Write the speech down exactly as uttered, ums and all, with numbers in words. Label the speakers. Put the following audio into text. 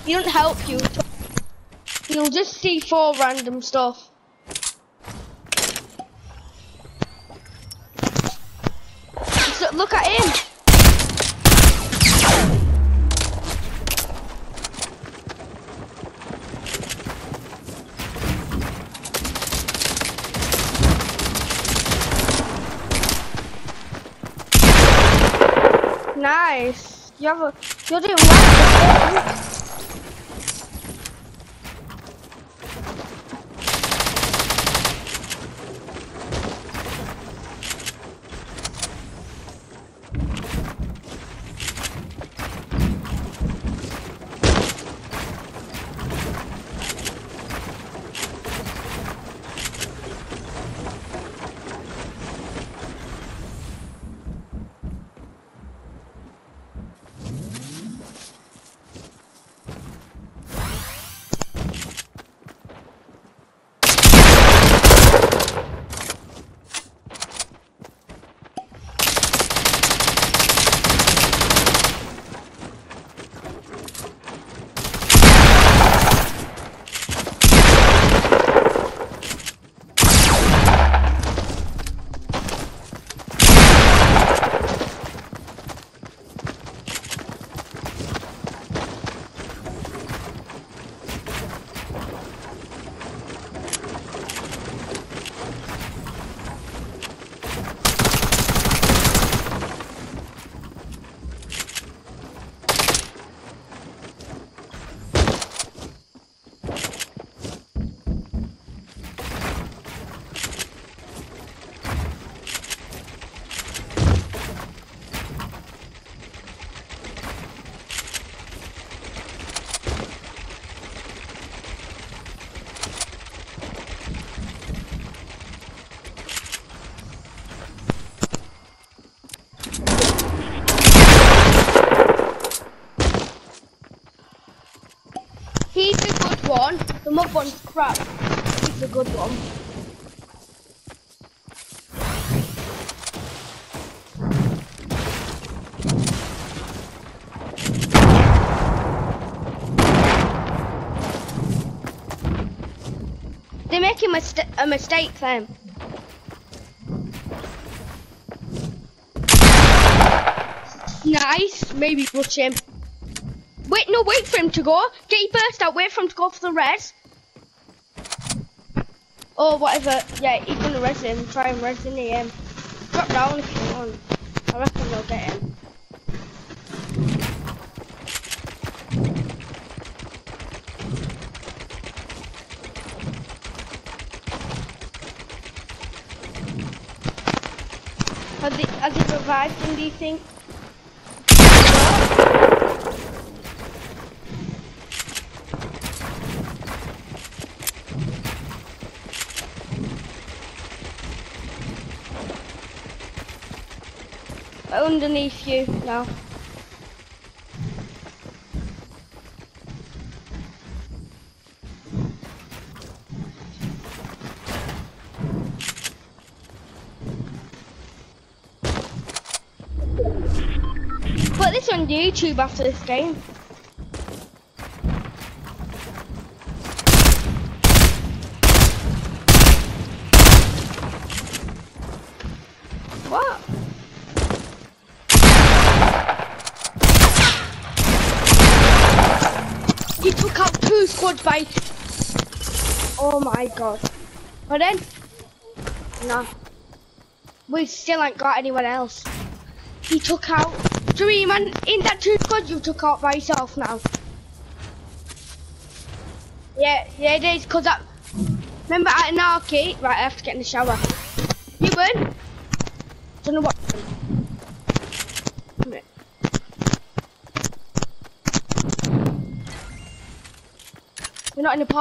Speaker 1: he don't help you. He'll just see four random stuff. So, look at him. Nice. You have a, you're doing well. He's a good one. The mob one's crap. He's a good one. They're making mis a mistake then. Nice. Maybe push him. Wait, no, wait for him to go. Get your burst out, wait for him to go for the res. Or whatever. Yeah, he's gonna res him. Try and res him. Drop down if you want. I reckon they'll get him. Has he, has he revived him, do you think? Underneath you now. Put this on YouTube after this game. What? He took out two squads by... Oh my god. But then... No. We still ain't got anyone else. He took out three man in that two squads you took out by yourself now. Yeah, yeah it is, cause I... Remember at an arcade? Right, I have to get in the shower. You win? Don't know what... We're not in a park.